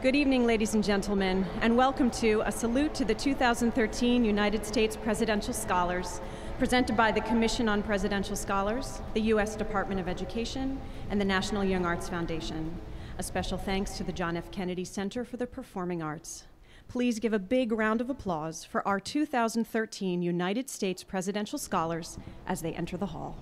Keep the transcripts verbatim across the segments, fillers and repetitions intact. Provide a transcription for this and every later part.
Good evening, ladies and gentlemen, and welcome to a salute to the two thousand thirteen United States Presidential Scholars, presented by the Commission on Presidential Scholars, the U S Department of Education, and the National Young Arts Foundation. A special thanks to the John F. Kennedy Center for the Performing Arts. Please give a big round of applause for our two thousand thirteen United States Presidential Scholars as they enter the hall.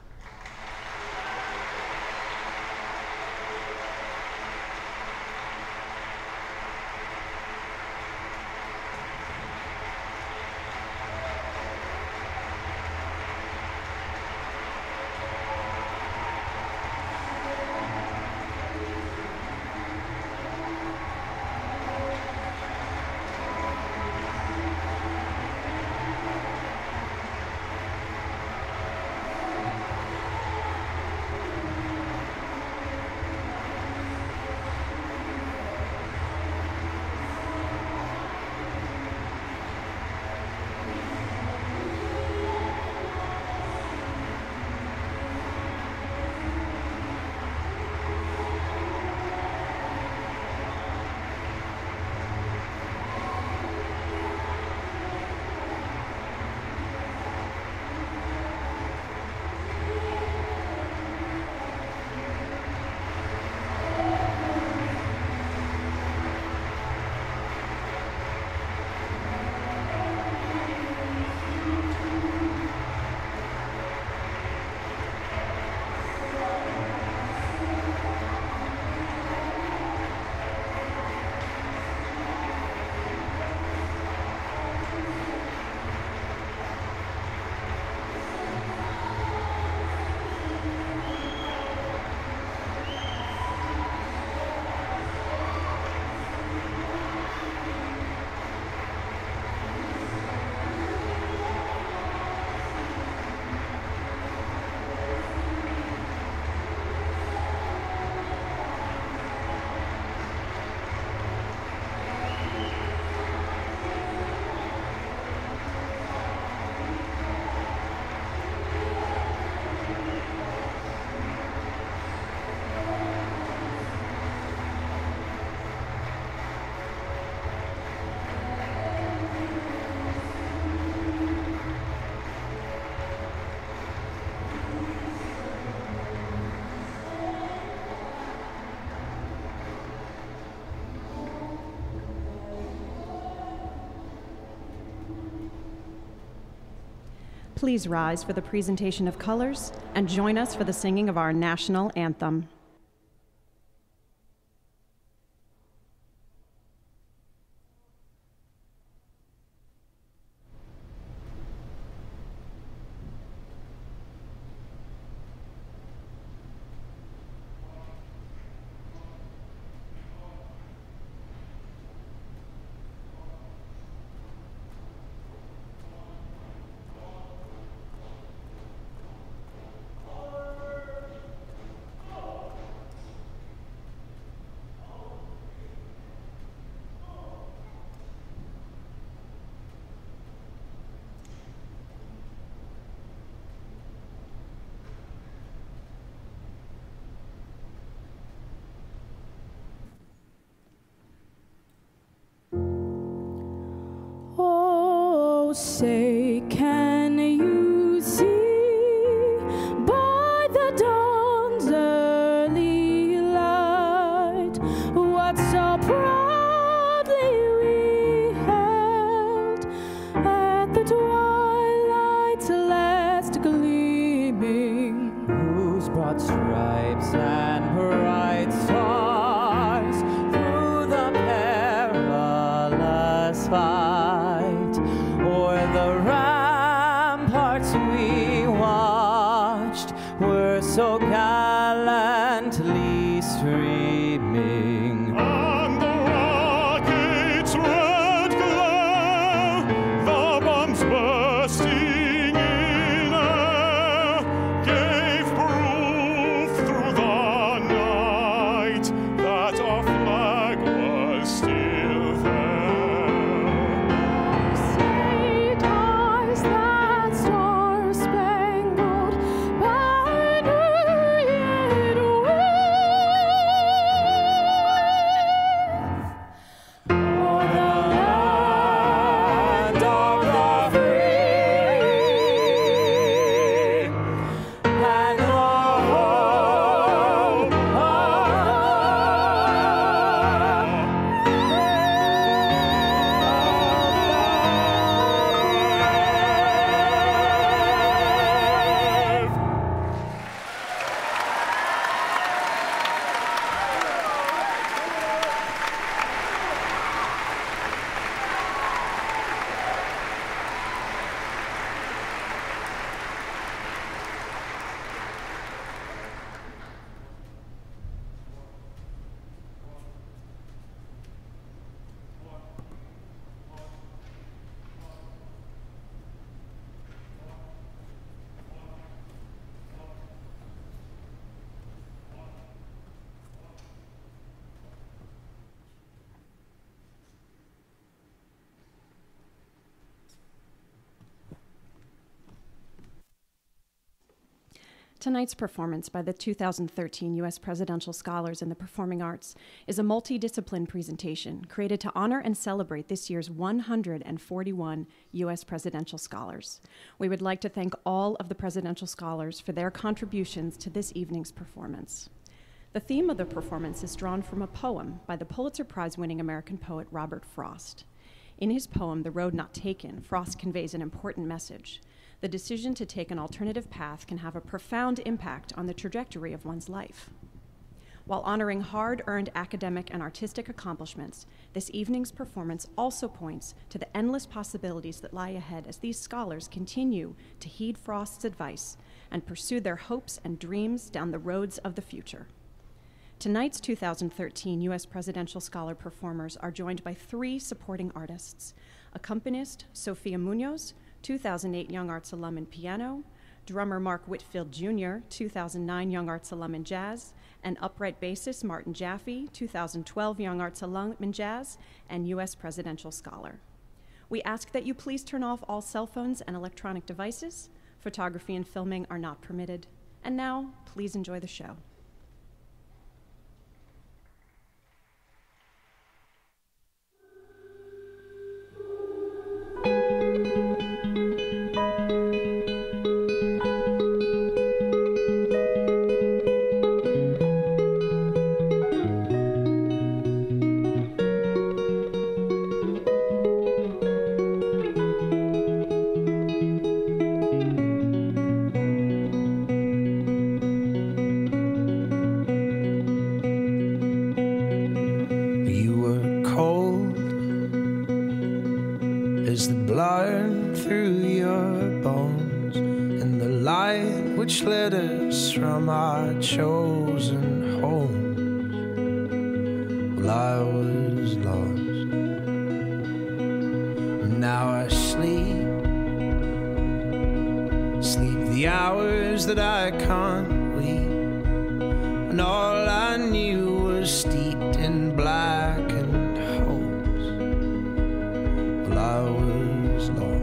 Please rise for the presentation of colors and join us for the singing of our national anthem. Say, can you see by the dawn's early light what so proudly we held at the twilight's last gleaming, whose broad stripes and bright stars through the perilous fight the ramparts we watched were so gallantly streaming. And the rocket's red glow, the bombs bursting in air, gave proof through the night that our flag was still there. That star-spangled banner yet Tonight's performance by the two thousand thirteen U S Presidential Scholars in the Performing Arts is a multidiscipline presentation created to honor and celebrate this year's one hundred forty-one U S Presidential Scholars. We would like to thank all of the Presidential Scholars for their contributions to this evening's performance. The theme of the performance is drawn from a poem by the Pulitzer Prize-winning American poet Robert Frost. In his poem, The Road Not Taken, Frost conveys an important message. The decision to take an alternative path can have a profound impact on the trajectory of one's life. While honoring hard-earned academic and artistic accomplishments, this evening's performance also points to the endless possibilities that lie ahead as these scholars continue to heed Frost's advice and pursue their hopes and dreams down the roads of the future. Tonight's two thousand thirteen U S Presidential Scholar performers are joined by three supporting artists: accompanist Sophia Munoz, two thousand eight Young Arts alum in piano; drummer Mark Whitfield Junior, two thousand nine Young Arts alum in jazz; and upright bassist Martin Jaffe, two thousand twelve Young Arts alum in jazz and U S Presidential Scholar. We ask that you please turn off all cell phones and electronic devices. Photography and filming are not permitted. And now, please enjoy the show. Which led us from our chosen homes. Well, I was lost, and now I sleep, sleep the hours that I can't weep, and all I knew was steeped in blackened hopes. Well, I was lost.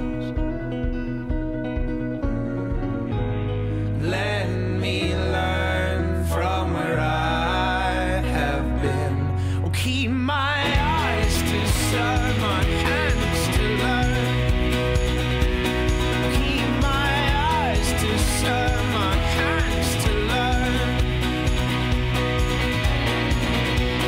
Let me learn from where I have been. Oh, keep my eyes to serve, my hands to learn. Keep my eyes to serve, my hands to learn.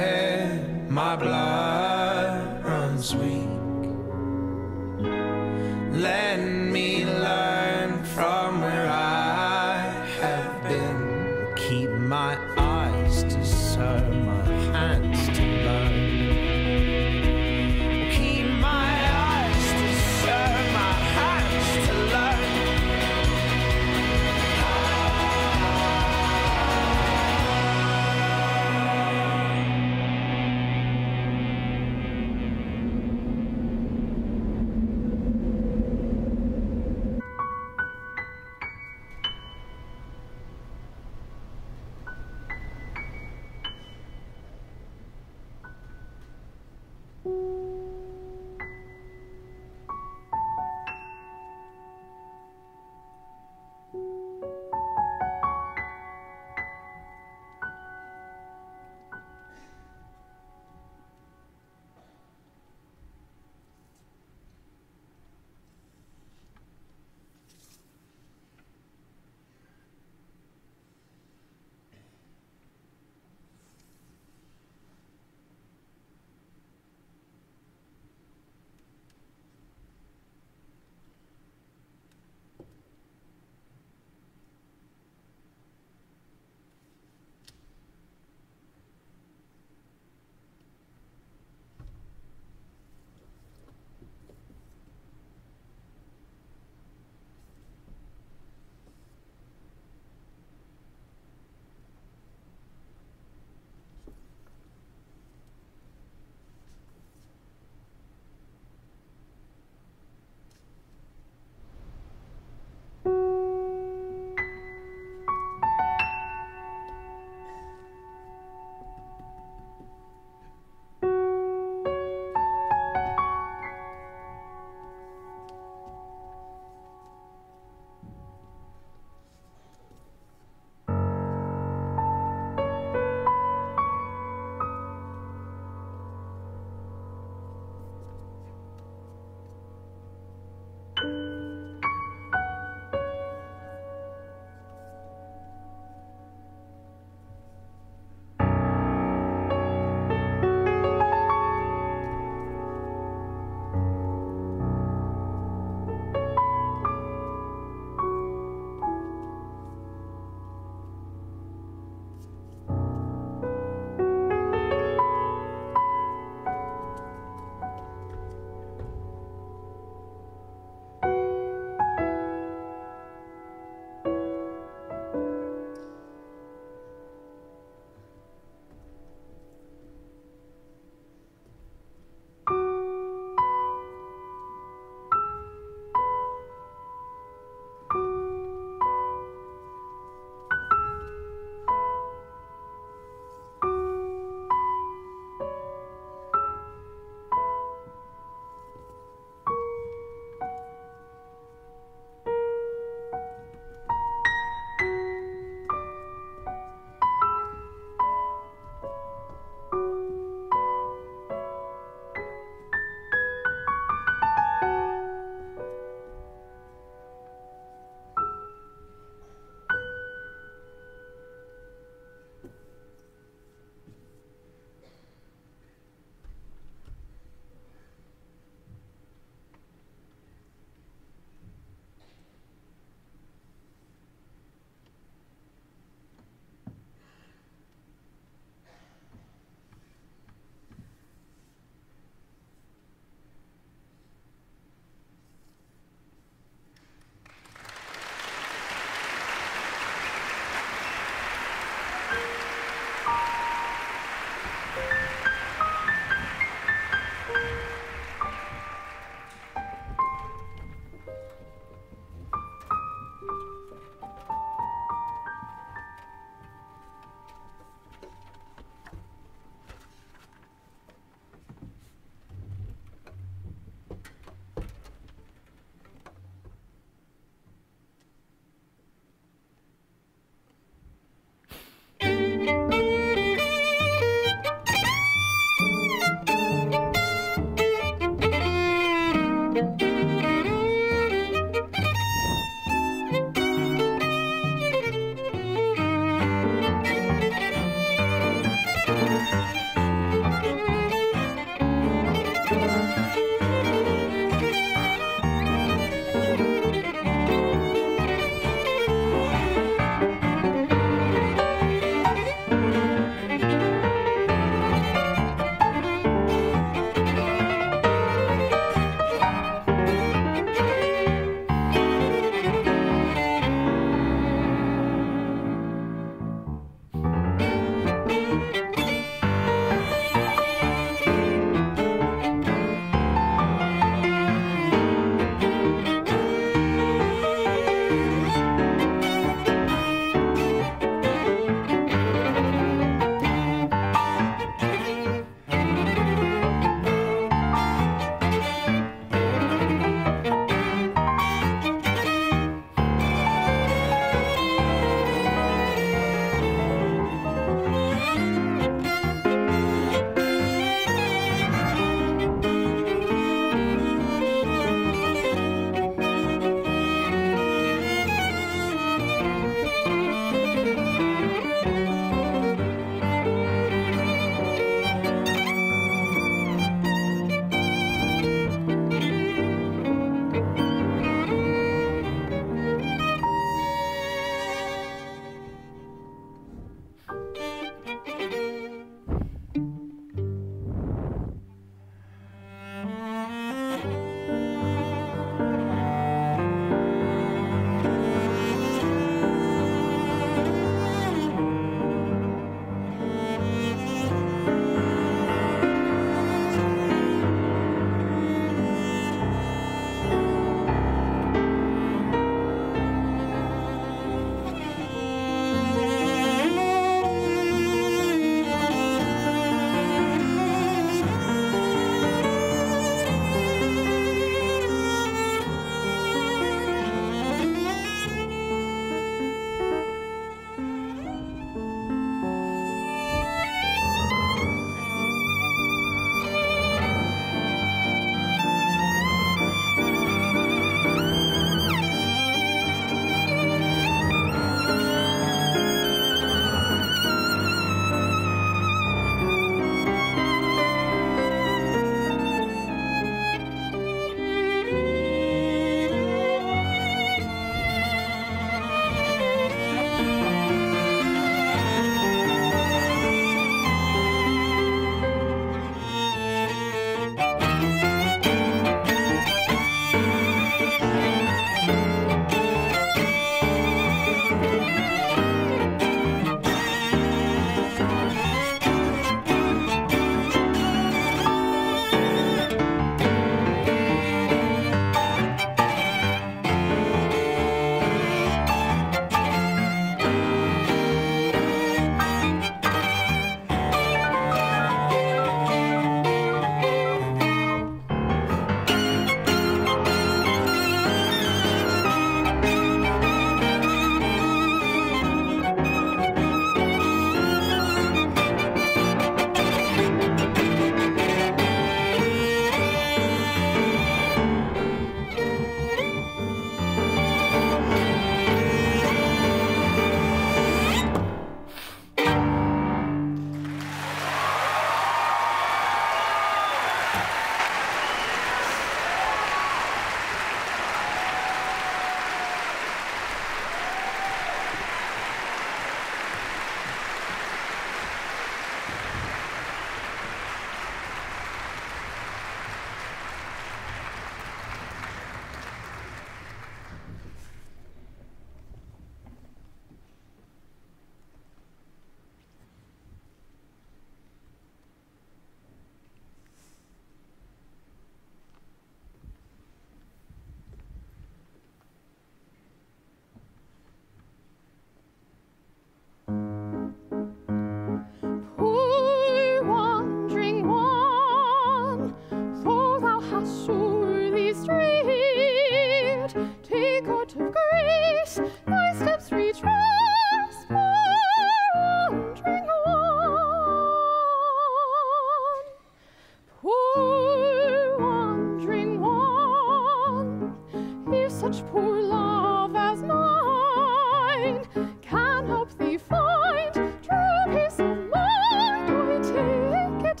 such poor love as mine can help thee find true peace of mind. I take it,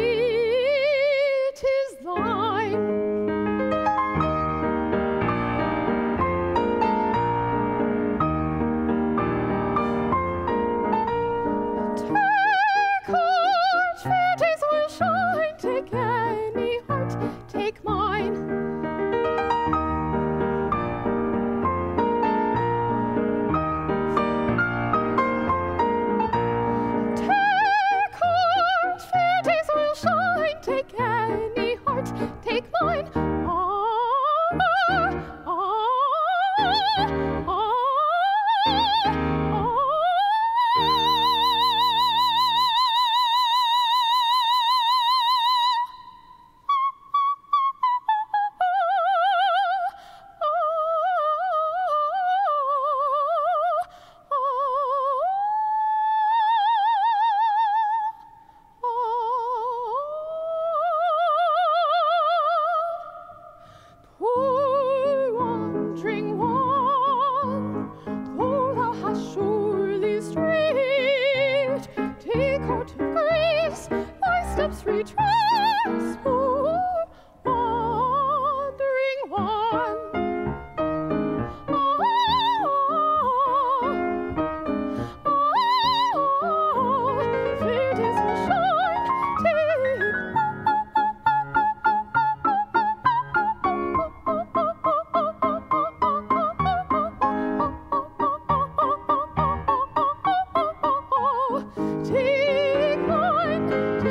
it is thine. Take heart, fair days will shine. Take any heart, take mine. Take heart, fair days will shine. Take any heart, take mine. Ah, ah, ah, ah, ah. Poor wandering one, though thou hast surely strayed, take heart of grace, thy steps retrace. Poor wandering one. Ah, ah, fair days will shine. Take Take mine,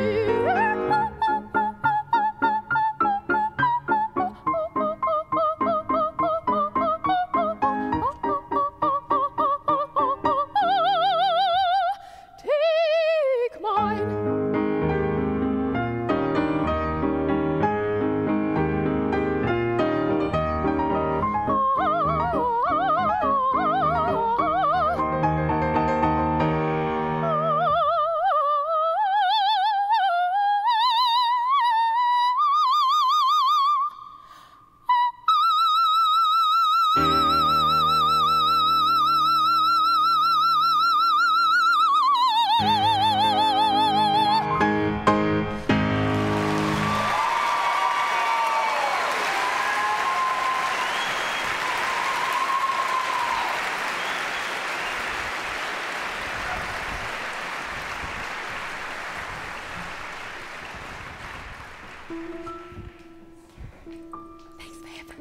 take mine. Thanks, babe.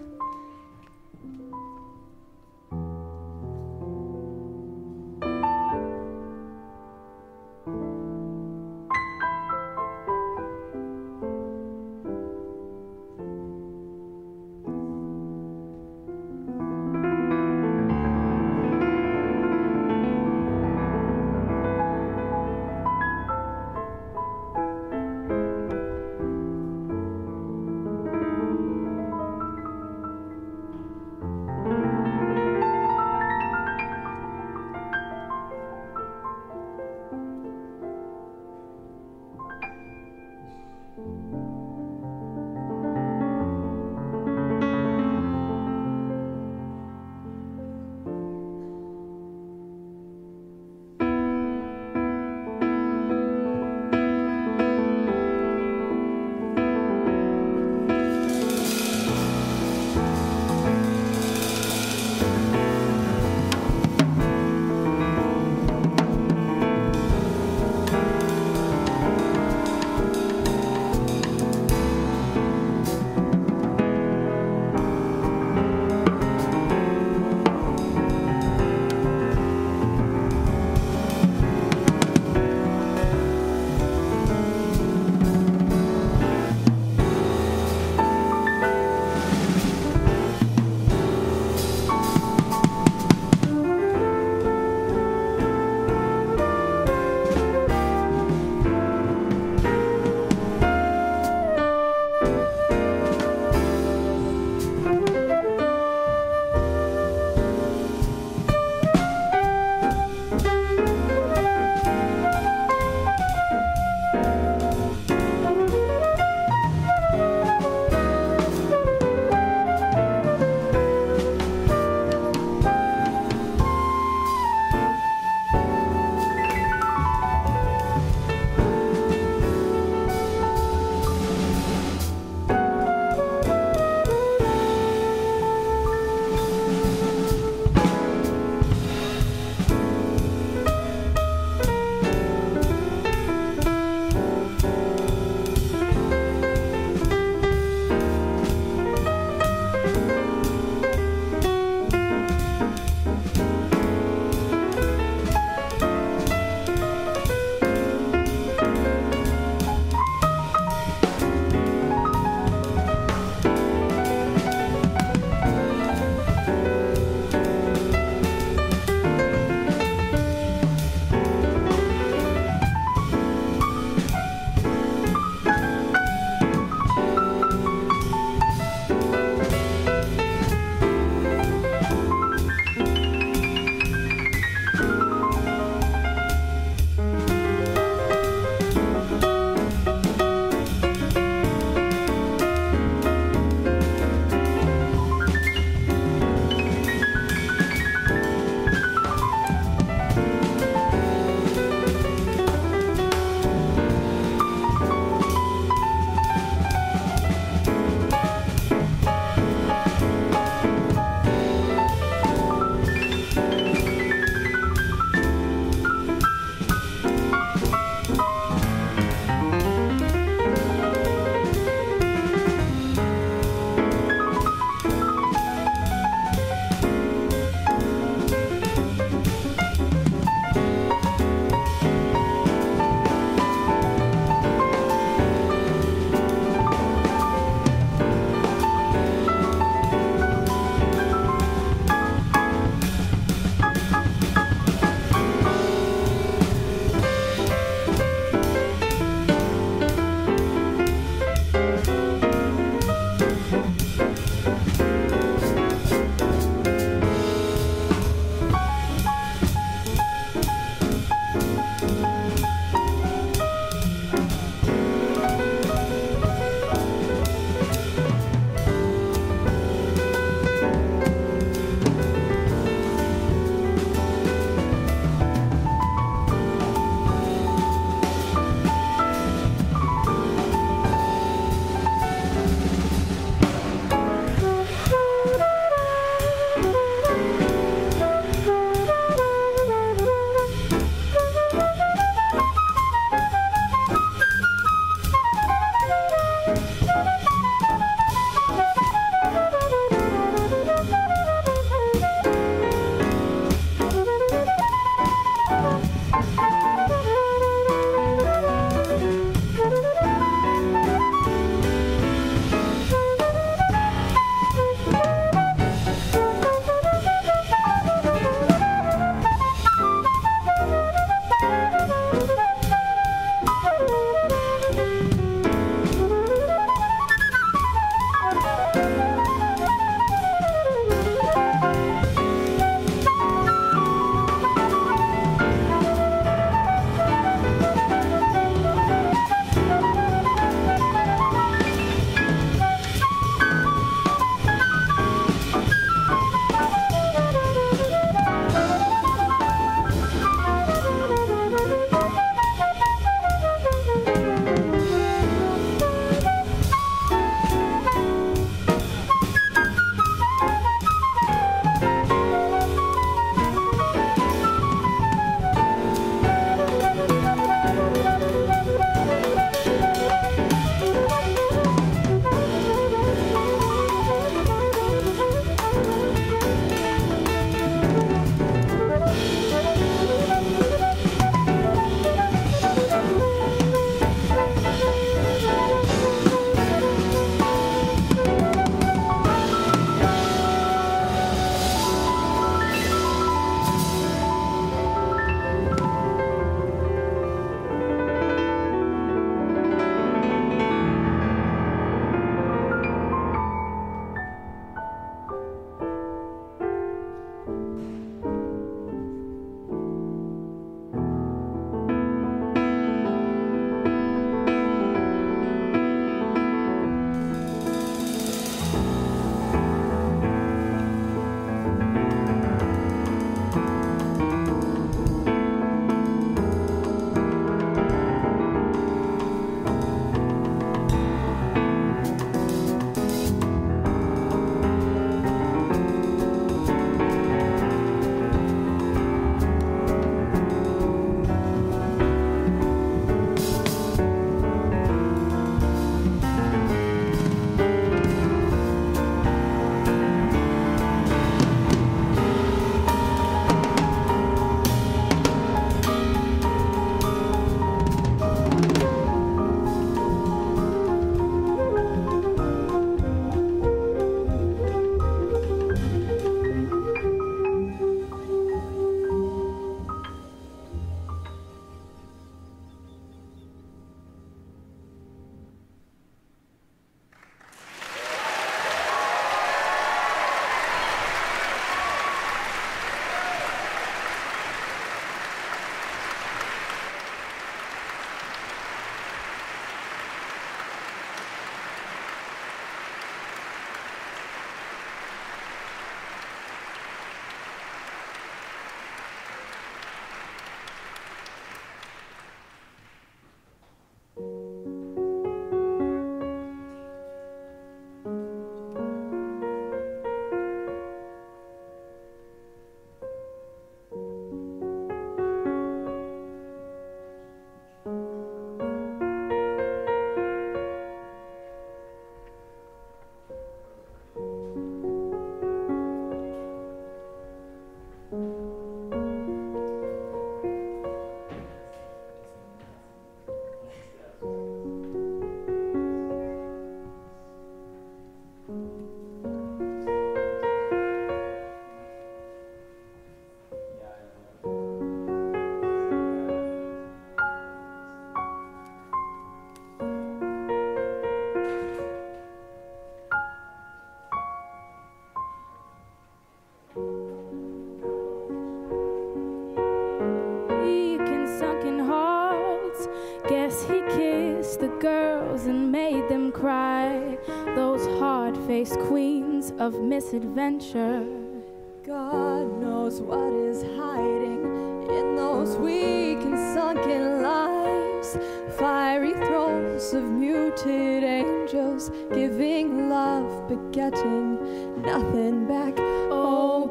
signs of misadventure. God knows what is hiding in those weak and sunken lives. Fiery thrones of muted angels, giving love but getting nothing back. Oh,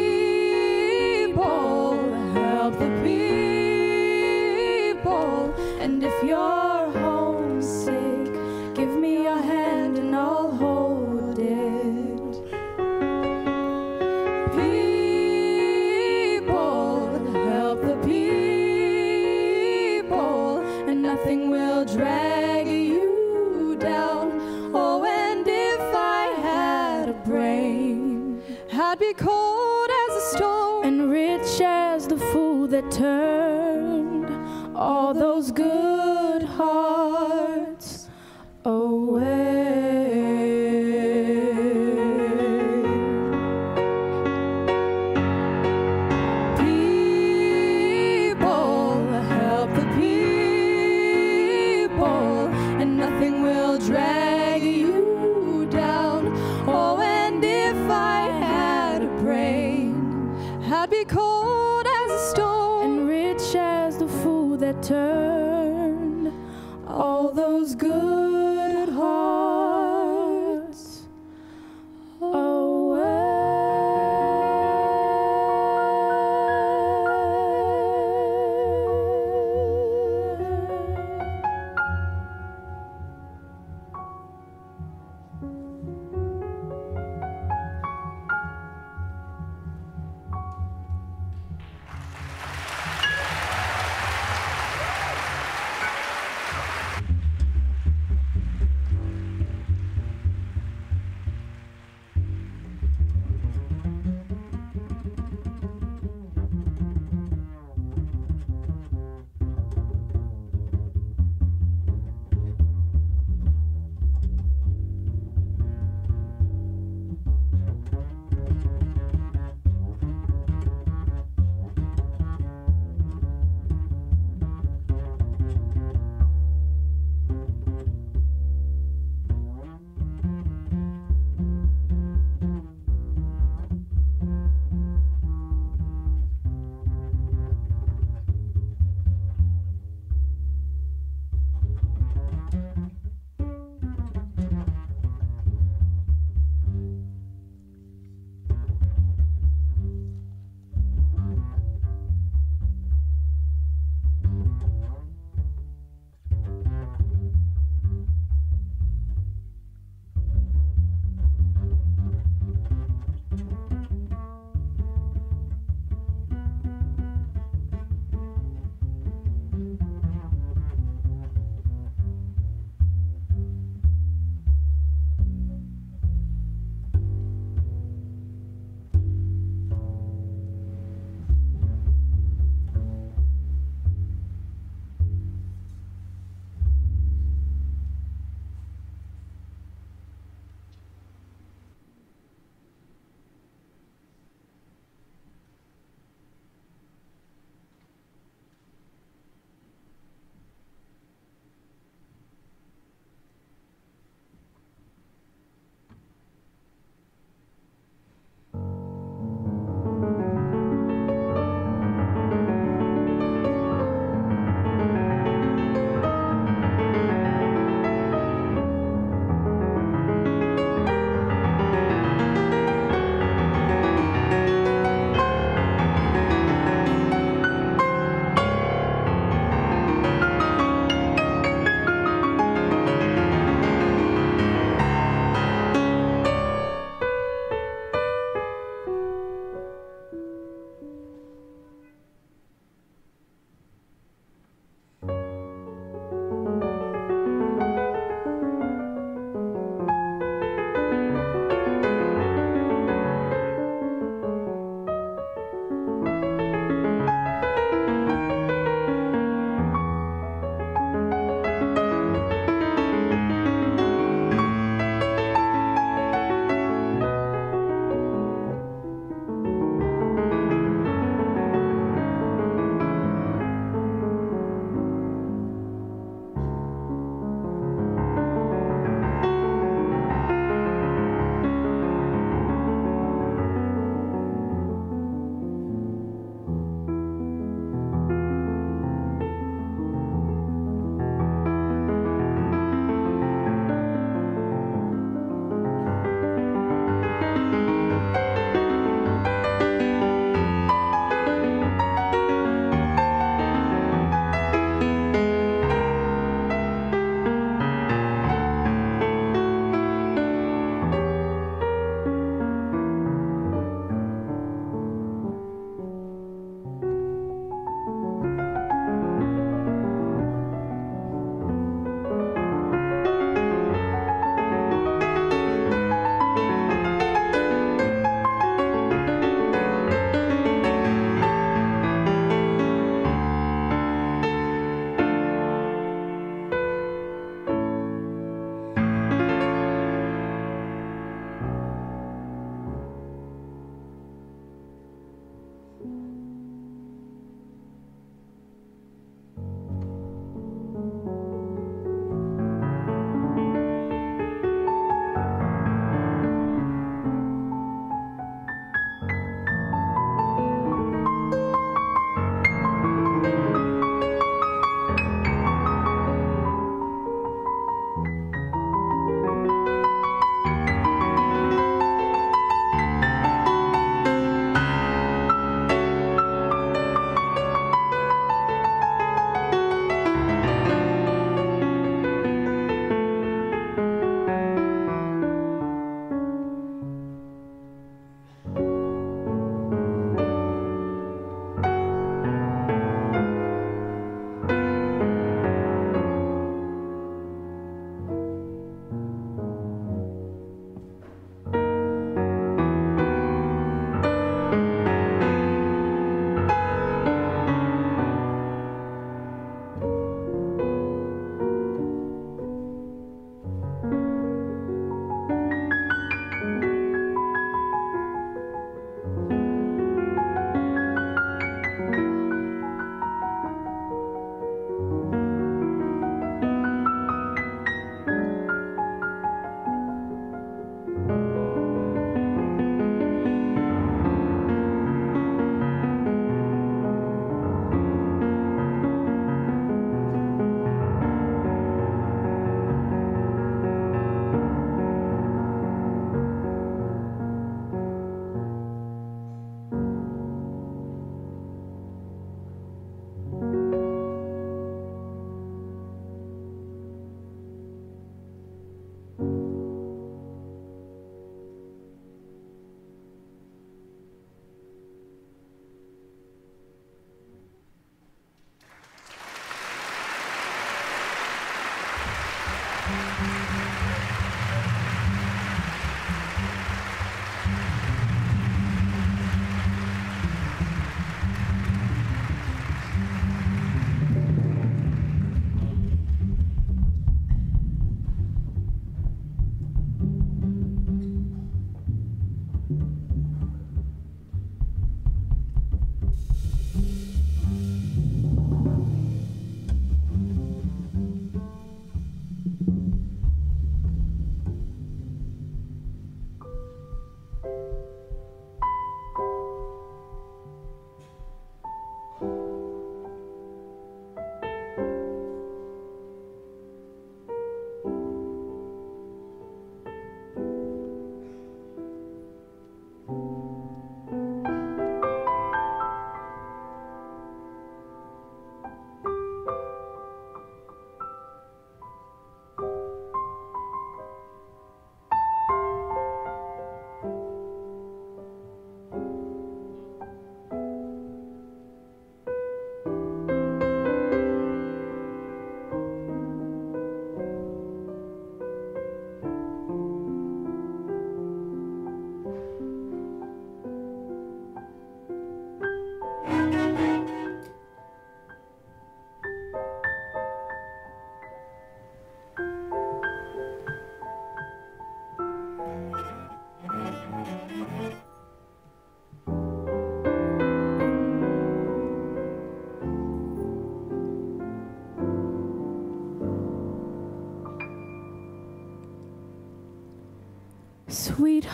people, help the people. And if you're homesick, give me your hand and I'll hold it. Nothing will drag you down. Oh, and if I had a brain, I'd be cold as a stone and rich as the fool that turned all those good hearts away. Nothing will drag you down. Oh, and if I had a brain, I'd be cold as a stone and rich as the fool that turned all those good hearts away.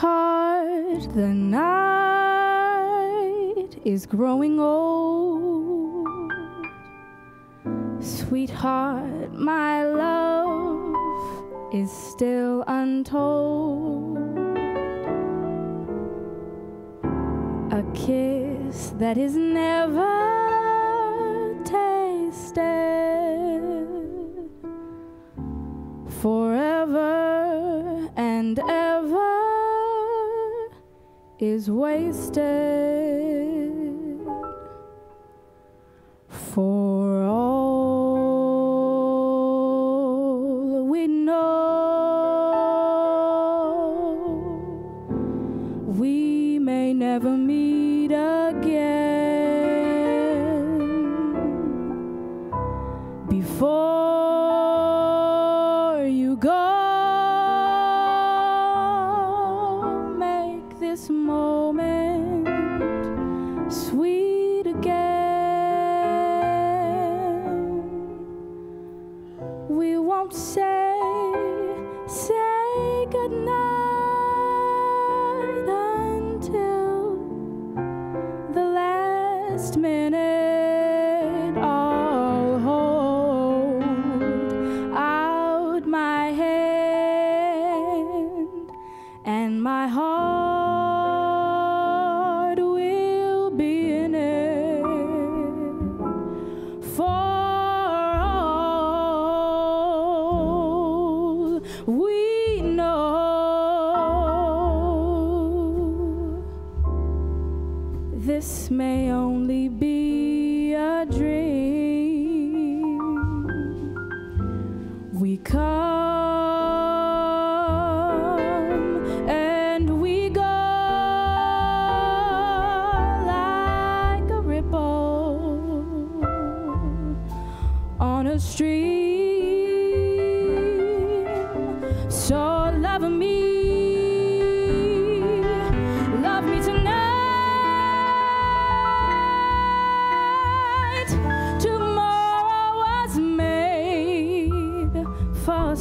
Sweetheart, the night is growing old. Sweetheart, my love is still untold. A kiss that is never tasted, forever and ever is wasted. For all we know, we may never meet again. Before you go, make this moment sweet again. We won't say, say goodnight until the last minute. I'll hold out my hand, and my heart will be in it. For all we know, this may only be a dream. We come and we go like a ripple on a stream. So love me, love me tonight. Tomorrow was made for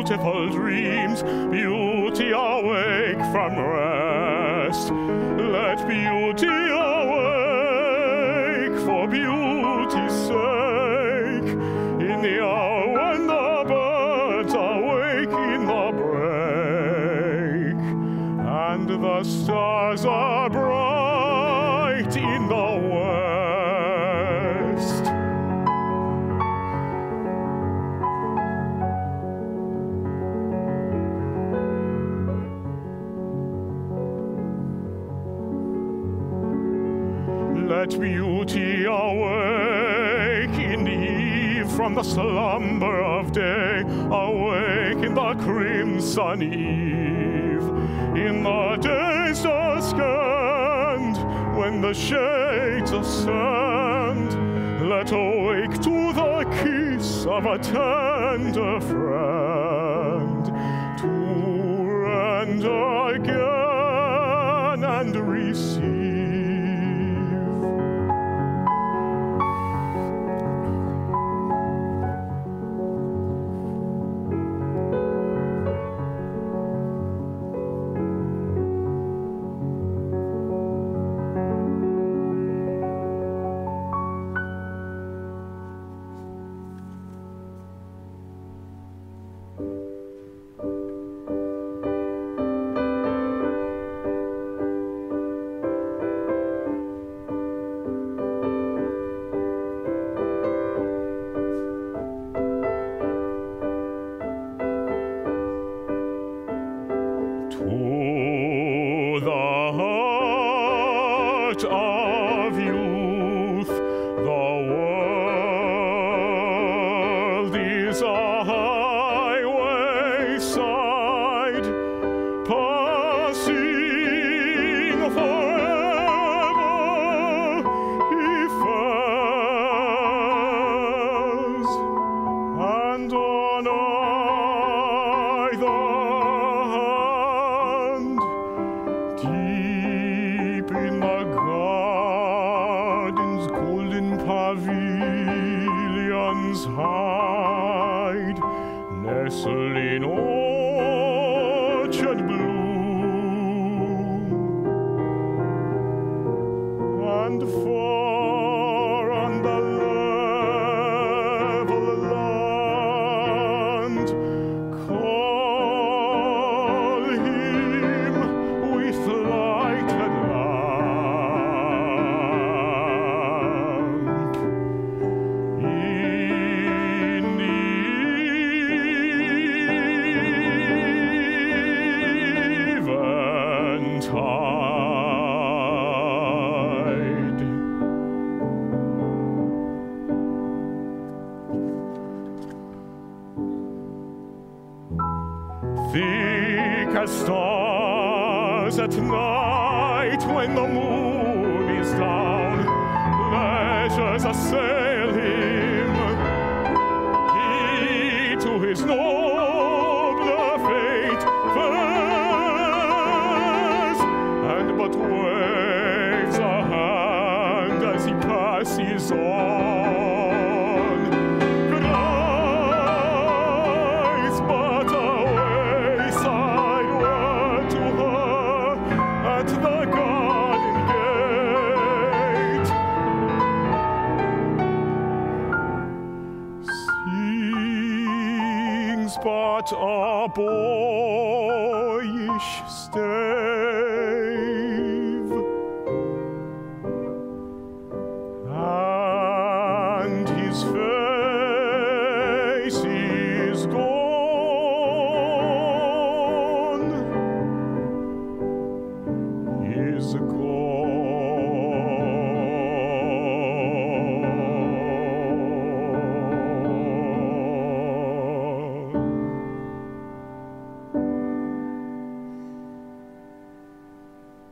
beautiful dreams, beauty awake from rest. Let beauty awake for beauty's sake, in the hour when the birds awake in the break, and the stars are bright in the west. Let beauty awake in the eve from the slumber of day, awake in the crimson eve, in the day's dusk end, when the shades ascend. Let awake to the kiss of a tender friend, to render again and receive. To the heart of youth, the world is a highway side, passing forever he fares, and on either deep in the garden's golden pavilions hide, nestle in orchard bloom, and far on the level land call him with lighted lamp. In the eventide, thick as stars at night when the moon is down, pleasures assail him. He to his nobler fate fares, and but waves a hand as he passes on. Cries but a wayside word to her at the garden gate. Sings but a boyish stave, and his face is gone, is gone.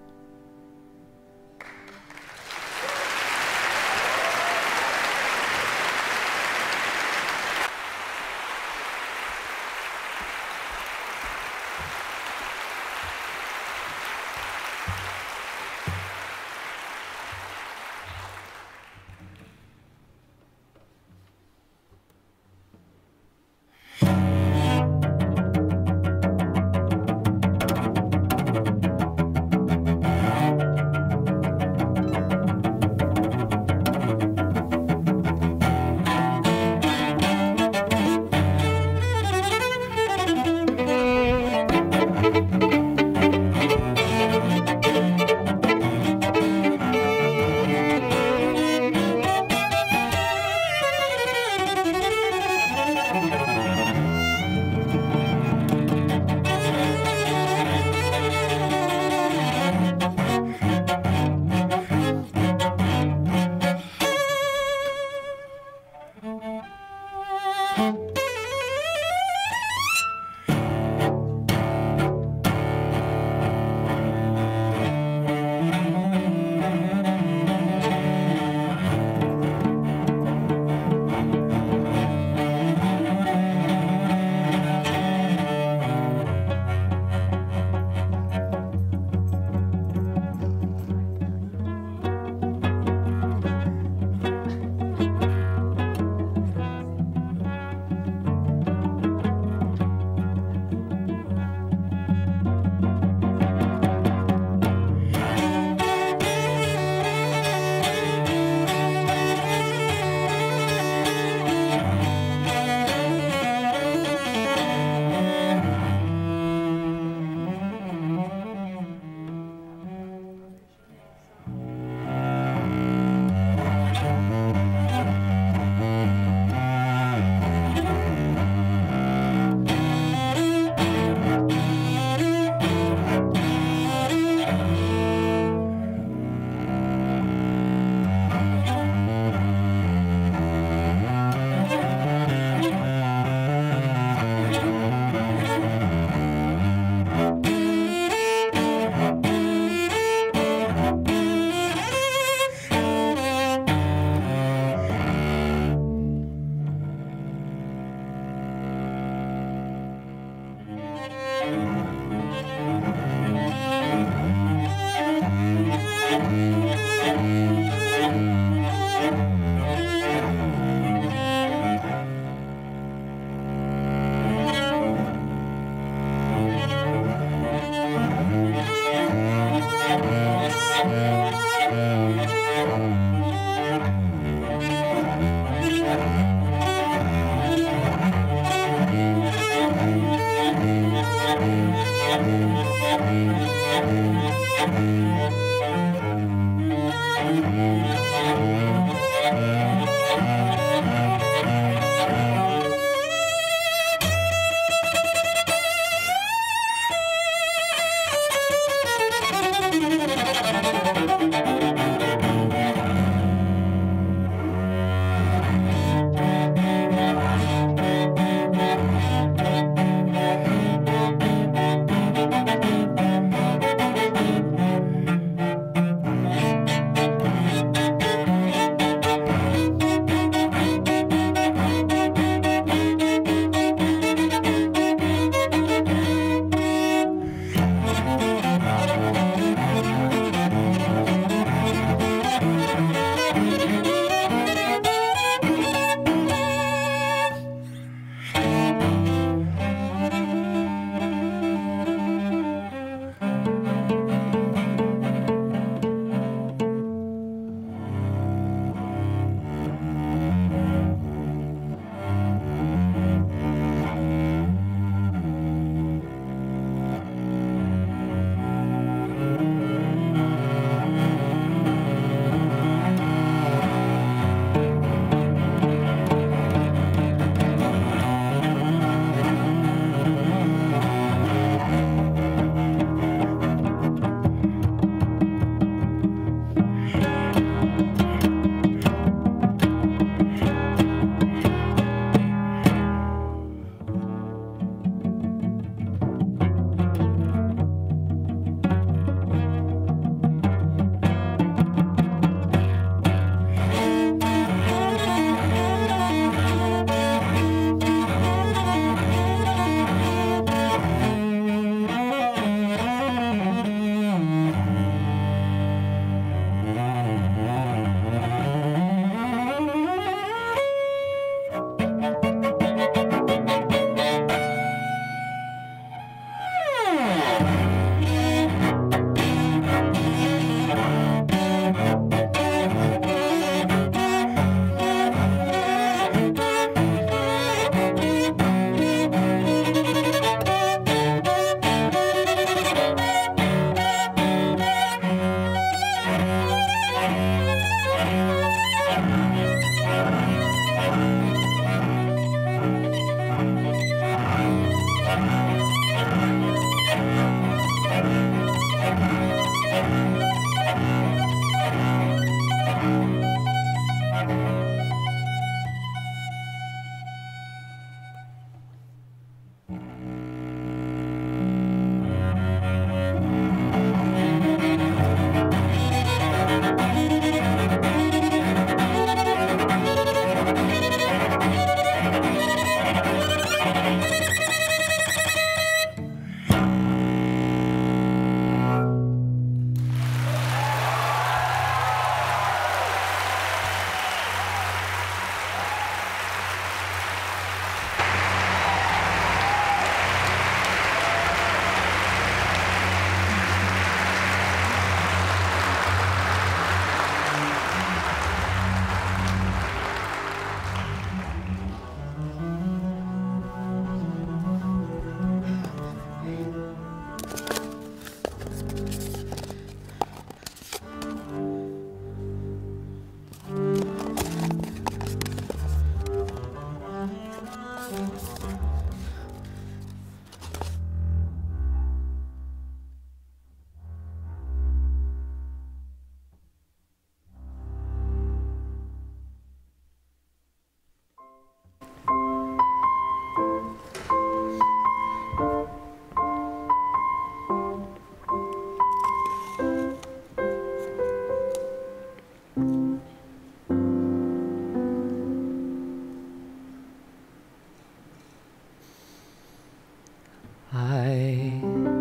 I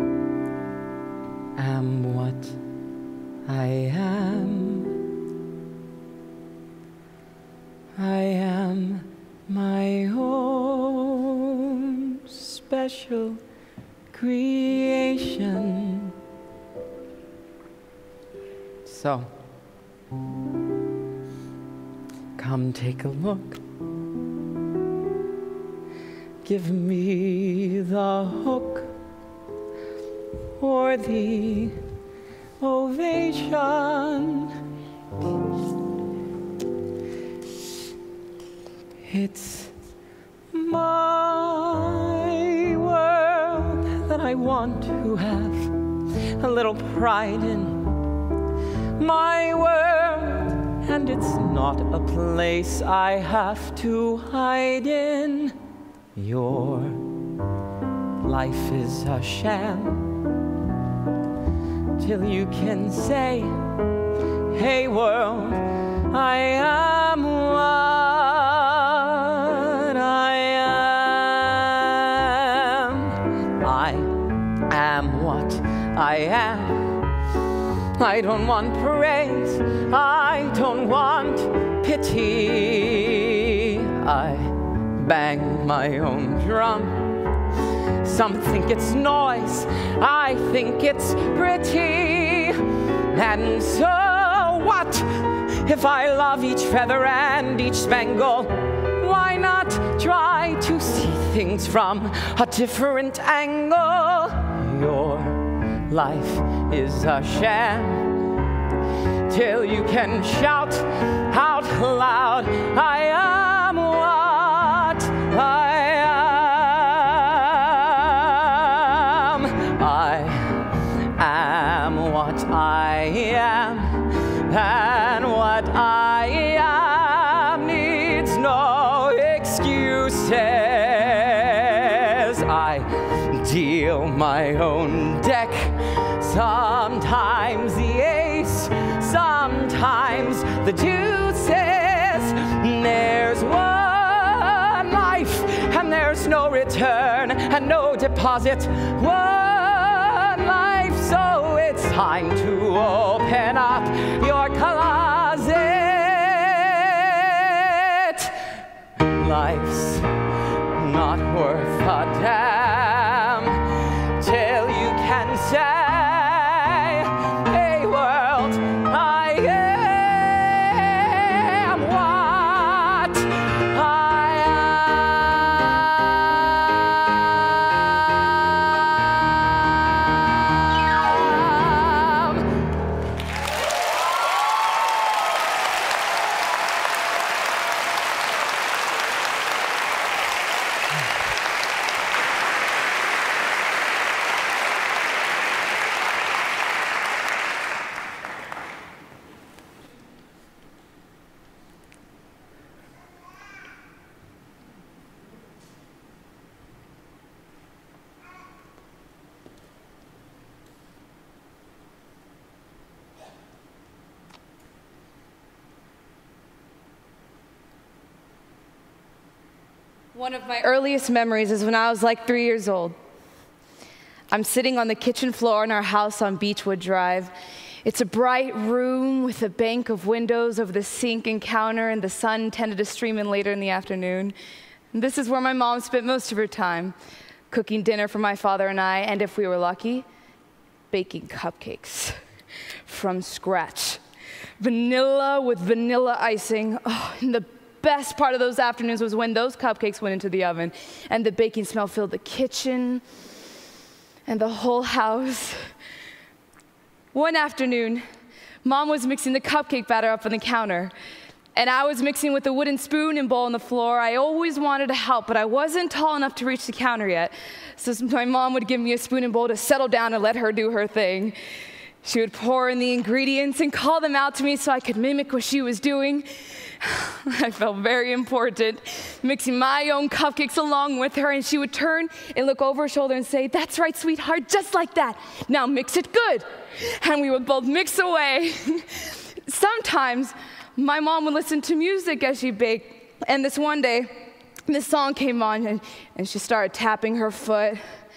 am what I am. I am my own special creation. So, come take a look. Give me the hook or the ovation. It's my world that I want to have a little pride in. My world, and it's not a place I have to hide in. Your life is a sham till you can say, hey world, I am what I am. I am what I am. I don't want praise, I don't want pity. I bang my own drum. Some think it's noise, I think it's pretty. And so what if I love each feather and each spangle? Why not try to see things from a different angle? Your life is a sham till you can shout out loud, I am what I am. I am what I am, and what I am needs no excuses. I deal my own deck, sometimes the ace, sometimes the deuces. There's one life, and there's no return and no deposit. One life, so it's time to open up your closet. Life's not worth a damn till you can say, hey world, I am what I am. One of my earliest memories is when I was like three years old. I'm sitting on the kitchen floor in our house on Beechwood Drive. It's a bright room with a bank of windows over the sink and counter, and the sun tended to stream in later in the afternoon. And this is where my mom spent most of her time, cooking dinner for my father and I, and if we were lucky, baking cupcakes from scratch. Vanilla with vanilla icing. Oh, and the best part of those afternoons was when those cupcakes went into the oven and the baking smell filled the kitchen and the whole house. One afternoon, Mom was mixing the cupcake batter up on the counter, and I was mixing with a wooden spoon and bowl on the floor. I always wanted to help, but I wasn't tall enough to reach the counter yet, so my mom would give me a spoon and bowl to settle down and let her do her thing. She would pour in the ingredients and call them out to me so I could mimic what she was doing. I felt very important, mixing my own cupcakes along with her, and she would turn and look over her shoulder and say, "That's right, sweetheart, just like that. Now mix it good." And we would both mix away. Sometimes my mom would listen to music as she baked, and this one day, this song came on, and, and she started tapping her foot.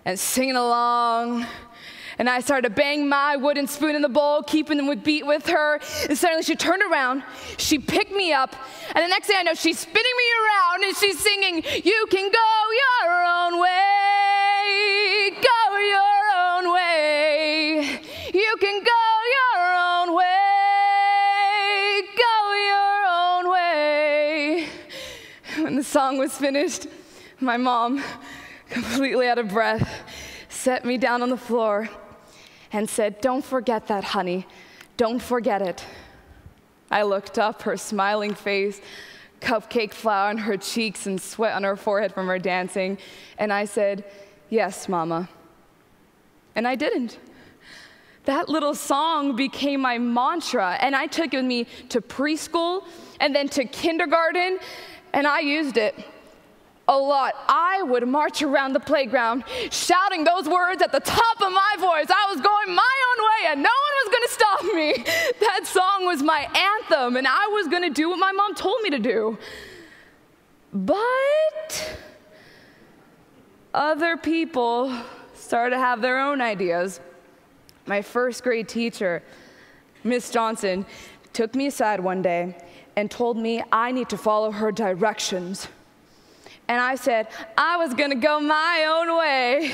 and singing along. And I started to bang my wooden spoon in the bowl, keeping them with beat with her. And suddenly she turned around, she picked me up, and the next thing I know, she's spinning me around and she's singing, "You can go your own way, go your own way. You can go your own way, go your own way." When the song was finished, my mom, completely out of breath, set me down on the floor and said, "Don't forget that, honey. Don't forget it." I looked up, her smiling face, cupcake flour on her cheeks and sweat on her forehead from her dancing, and I said, "Yes, Mama." And I didn't. That little song became my mantra, and I took it with me to preschool and then to kindergarten, and I used it a lot. I would march around the playground shouting those words at the top of my voice. I was going my own way and no one was going to stop me. That song was my anthem and I was going to do what my mom told me to do. But other people started to have their own ideas. My first grade teacher, Miss Johnson, took me aside one day and told me I need to follow her directions. And I said, I was gonna go my own way.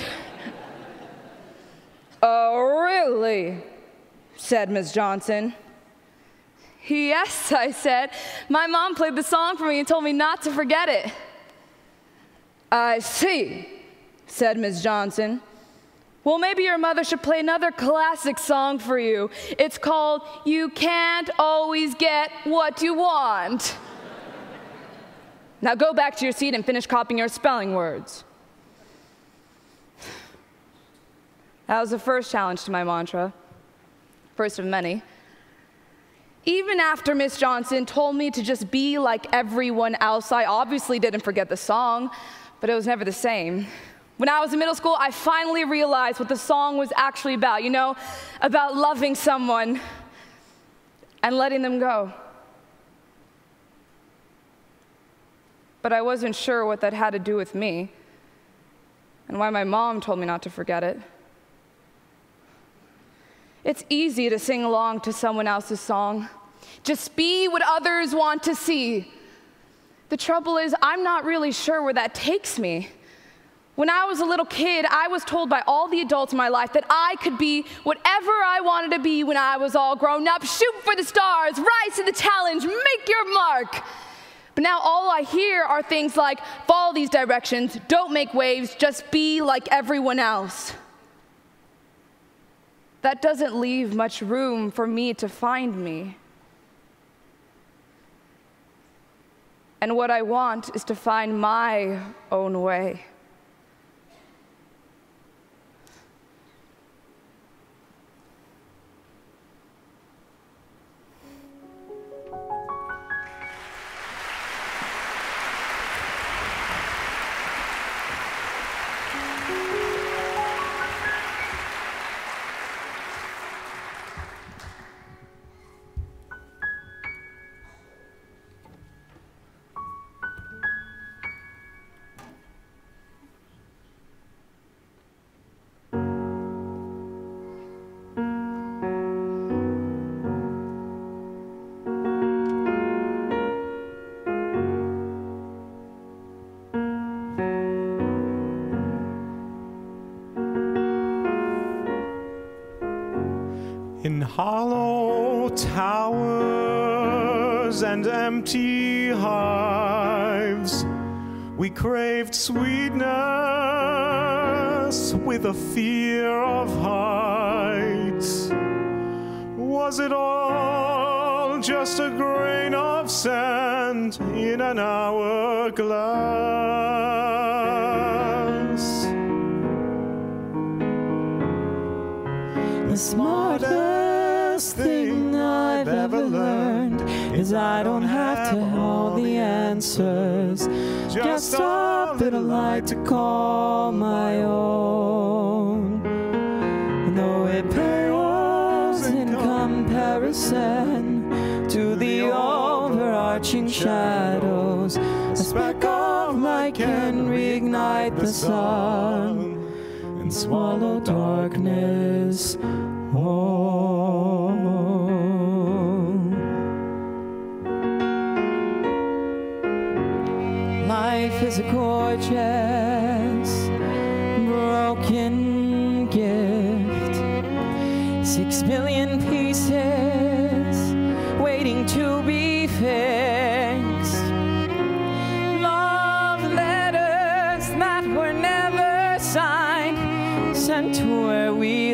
"Oh, really?" said Miss Johnson. "Yes," I said. "My mom played the song for me and told me not to forget it." "I see," said Miss Johnson. "Well, maybe your mother should play another classic song for you. It's called You Can't Always Get What You Want. Now go back to your seat and finish copying your spelling words." That was the first challenge to my mantra, first of many. Even after Miss Johnson told me to just be like everyone else, I obviously didn't forget the song, but it was never the same. When I was in middle school, I finally realized what the song was actually about, you know, about loving someone and letting them go. But I wasn't sure what that had to do with me and why my mom told me not to forget it. It's easy to sing along to someone else's song. Just be what others want to see. The trouble is, I'm not really sure where that takes me. When I was a little kid, I was told by all the adults in my life that I could be whatever I wanted to be when I was all grown up. Shoot for the stars, rise to the challenge, make your mark. But now all I hear are things like, follow these directions, don't make waves, just be like everyone else. That doesn't leave much room for me to find me. And what I want is to find my own way. In hollow towers and empty hives, we craved sweetness with a fear of heights. Was it all just a grain of sand in an hourglass? The smartest thing I've ever learned is I don't have to have all the answers, just a little light to call my own. And though it pales in comparison to the overarching shadows, a speck of light can reignite the sun. And and swallow darkness whole. Life is a gorgeous, broken gift. Six billion pieces waiting to be fixed. Love letters that were never signed, sent to where we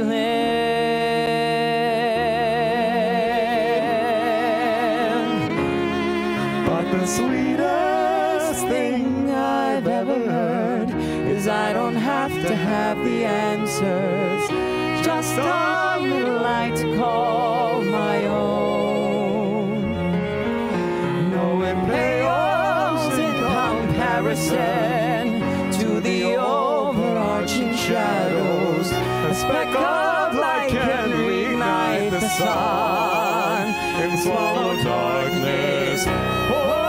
live. But the sweetest thing I've ever heard is I don't have to have the answers, just a little light to call my own. No, it pales in comparison to the overarching shadows. A speck of light can reignite the sun and swallow darkness. Oh,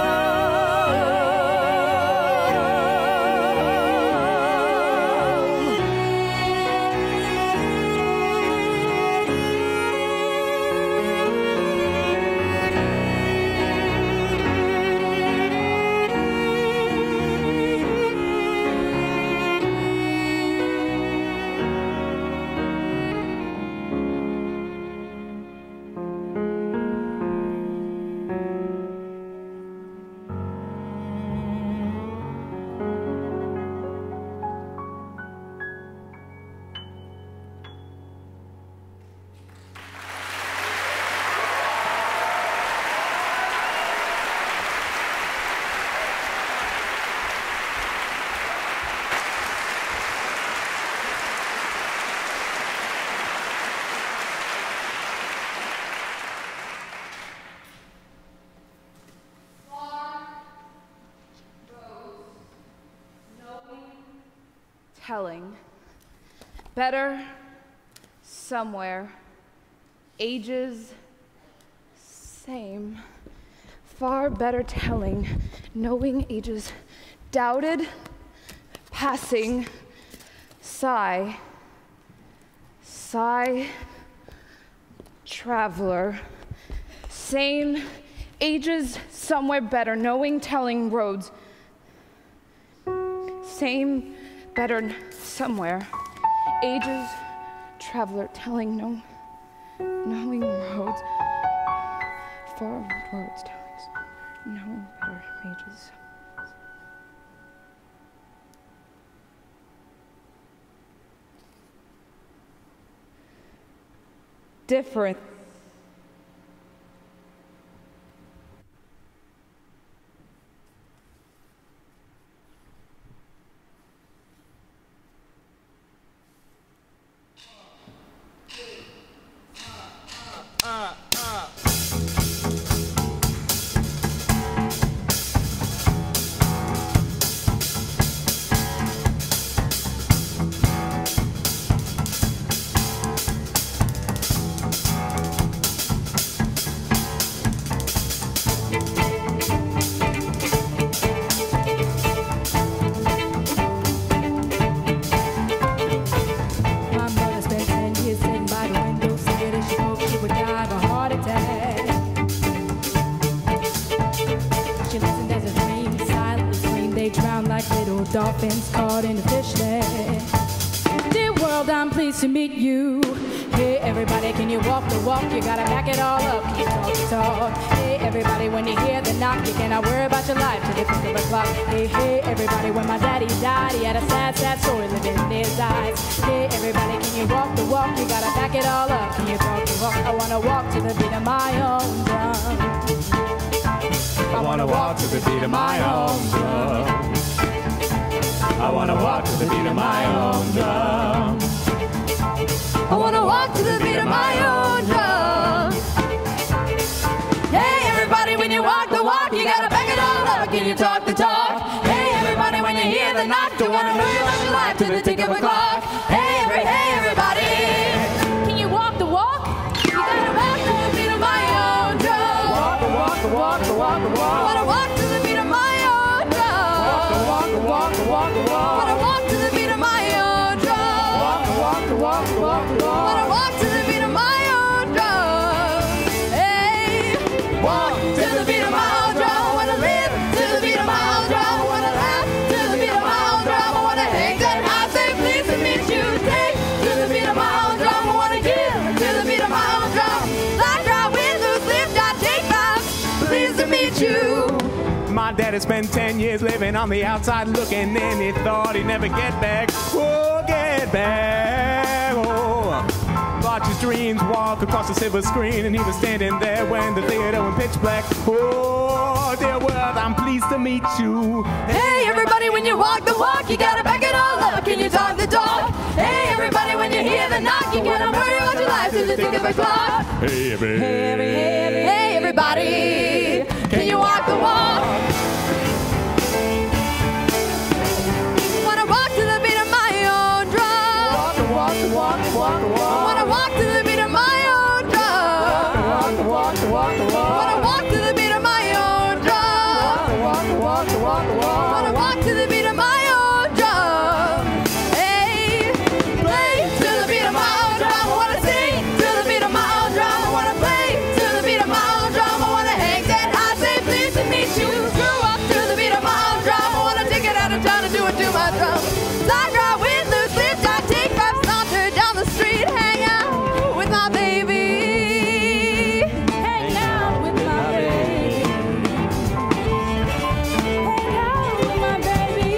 telling. Better, somewhere. Ages, same. Far better telling. Knowing ages. Doubted, passing. Sigh. Sigh. Traveler. Same. Ages, somewhere better. Knowing, telling, roads. Same. Better somewhere. Ages, traveler, telling, no, knowing roads, far roads, telling, knowing better ages. Different. Dolphins caught in a fish net. Dear world, I'm pleased to meet you. Hey everybody, can you walk the walk? You gotta back it all up. Can you talk the talk? Hey everybody, when you hear the knock, you cannot worry about your life till the click of a clock. Hey, hey everybody, when my daddy died, he had a sad, sad story living in his eyes. Hey everybody, can you walk the walk? You gotta back it all up. Can you talk the walk? I wanna walk to the beat of my own drum. I wanna walk to the beat of my own drum. I wanna walk to the beat of my own drum. I wanna walk to the beat of my own drum. Hey everybody, when you walk the walk, you gotta back it all up. Can you talk the talk? Hey everybody, when you hear the knock, you wanna move your life to the tick of a clock. Hey every, hey everybody, can you walk the walk? You gotta walk to the beat of my own drum. Walk the walk the walk the walk the walk. I wanna walk to the beat of my own drum. Walk the walk the walk the walk the walk. I wanna walk to the beat of my own drum. Walk had spent ten years living on the outside looking in. He thought he'd never get back. Oh, get back. Oh. Watch his dreams walk across the silver screen, and he was standing there when the theater went pitch black. Oh, dear world, I'm pleased to meet you. Hey, everybody, when you walk the walk, you gotta back it all up. Can you talk the talk? Hey, everybody, when you hear the knock, you gotta worry about your life through the tick of a clock. Hey, everybody. Hey, every, hey, hey, everybody, can you walk the walk? Wanna walk to the beat of my own drum. Walk, walk, walk, walk, walk. Wanna walk to the beat of my own drum. Walk, walk, walk, walk. Wanna walk to the beat of my own drum. Walk, walk, walk, walk. Wanna walk to the beat of my own drum. Hey, play to the beat of my own drum. I wanna sing to the beat of my own drum. I wanna play to the beat of my own drum. I wanna hang that high, say pleased to meet you. Screw up to the beat of my own drum. I wanna take it out of town and do it to my drum. Slide right with loose lips, I take five saunter down the street, hang out with my baby. Hang out with my baby. Hang out with my baby.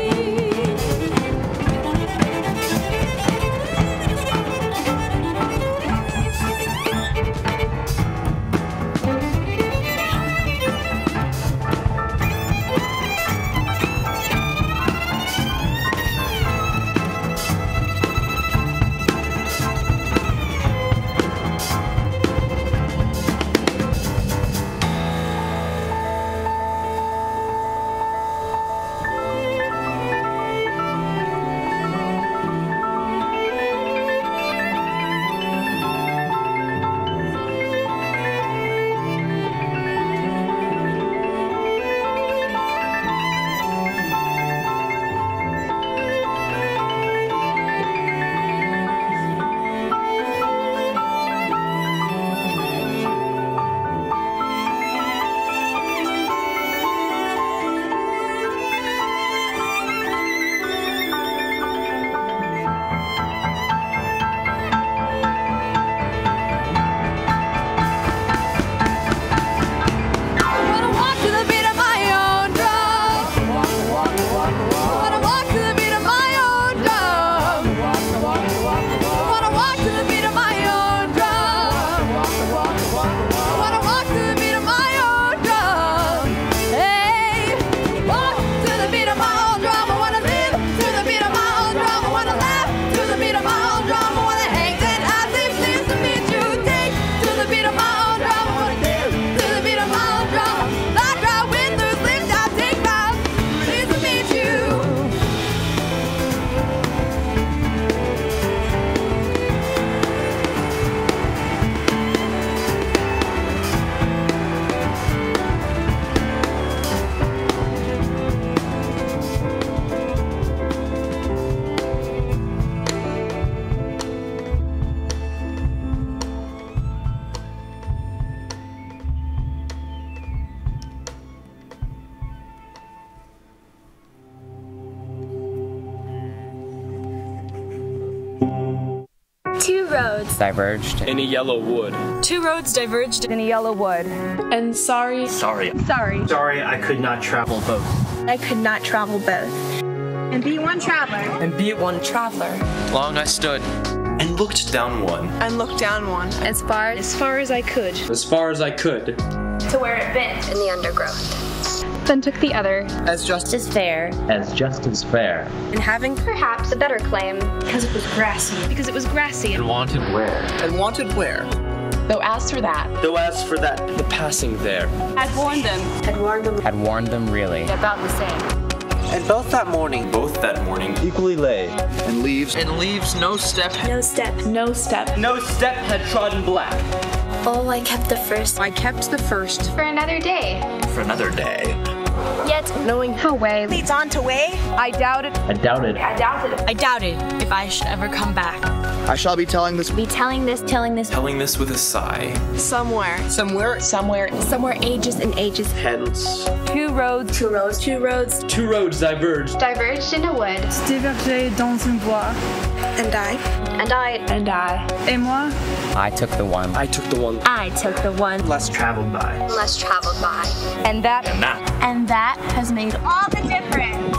Wanna walk to the beat of my own drum. Wanna walk to the beat of my own drum. Wanna walk to the beat of my own drum. Wanna walk to the beat of my own drum. Hey, walk to the beat of my own drum. I wanna live to the beat of my own drum. I wanna laugh to the beat of my own drum. I wanna hang that I say pleased to meet you. Take to the beat of my own drum. I wanna live to the beat of my own drum. Slide right with loose lips, I take five. Pleased to meet you. Two roads diverged in a yellow wood. Two roads diverged In a yellow wood. And sorry, Sorry. Sorry, Sorry, I could not travel both. I could not travel both. And be one traveler. and be one traveler. Long I stood and looked down one. And looked down one. As far as far as I could. As far as I could. To where it bent in the undergrowth. then took the other. As just As fair. As just as fair. And having perhaps a better claim. Because it was grassy. Because it was grassy. And wanted where? and wanted where. Though as for that. Though as for that, the passing there. Had warned them. Had warned them. Had warned them really. About the same. And both that morning, Both that morning. Equally lay. and leaves, And leaves no step. No step. No step. No step had trodden black. Oh, I kept the first. I kept the first. For another day. For another day. Yet, Knowing how way leads on to way. I doubted. I doubted. I doubted. I doubted if I should ever come back. I shall be telling this Be telling this, telling this. Telling this with a sigh. Somewhere. somewhere. Somewhere. Somewhere ages and ages. Hence. Two roads. Two roads. Two roads. Two roads diverged. Diverged in a wood. Diverger dans un bois. And I. And I. And I. Et moi. I took the one. I took the one. I took the one. Less traveled by. Less traveled by. And that. And that. And that has made all the difference.